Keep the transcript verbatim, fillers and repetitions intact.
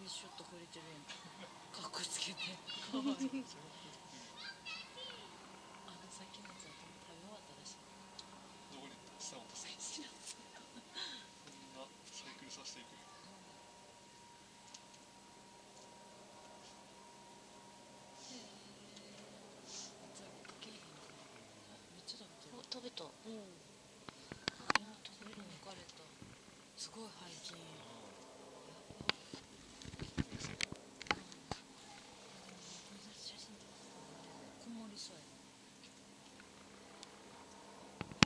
首シュッと触れてるやん。かっこつけて。かわいい。あのさっきのやつは食べ終わったらしい。 どこに下落とす。そんなサイクルさせていく。 食べた。うん。食べるの疲れた。すごい背筋。